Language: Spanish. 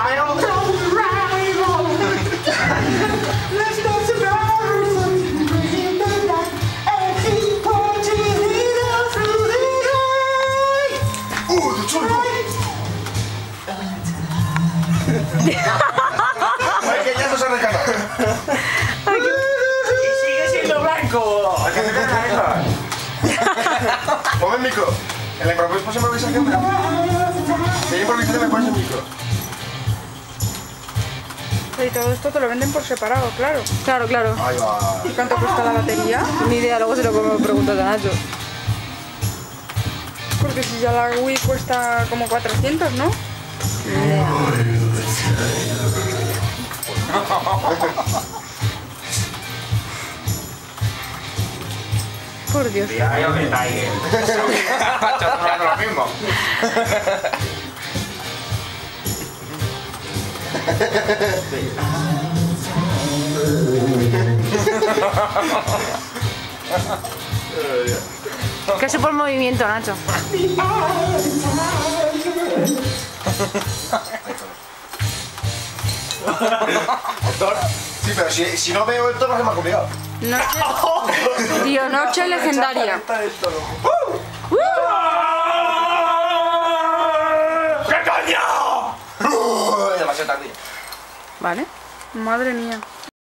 Ay, que ya no se rescata. Y sigue siendo blanco. Hay que meter la isla. Ponme el micro. En la próxima improvisación, mira. Si hay improvisación, me pones el micro. Y todo esto te lo venden por separado, claro. Claro, claro. Ahí va. ¿Y cuánto cuesta la batería? Ni idea, luego se lo preguntas a Nacho. Porque si ya la Wii cuesta como 400, ¿no? Por Dios. Diario de Tiger. Macho, no es lo mismo. Que es por movimiento, Nacho. Sí, pero si no veo esto, no se me ha complicado. Noche... Tío, noche legendaria. ¡Qué coño! Demasiado tardía. Vale. Madre mía.